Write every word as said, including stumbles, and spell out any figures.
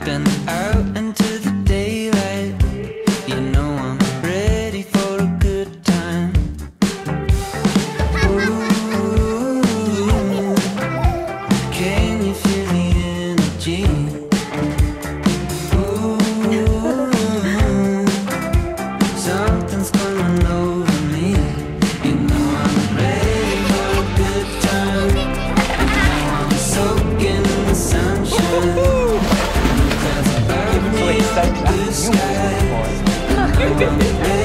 stepping out into the daylight. You know I'm ready for a good time. Ooh, can you feel the energy? Ooh, something's coming over me. You know I'm ready for a good time. I'm soaking in the sunshine. Clouds above me, blue sky. I'm ready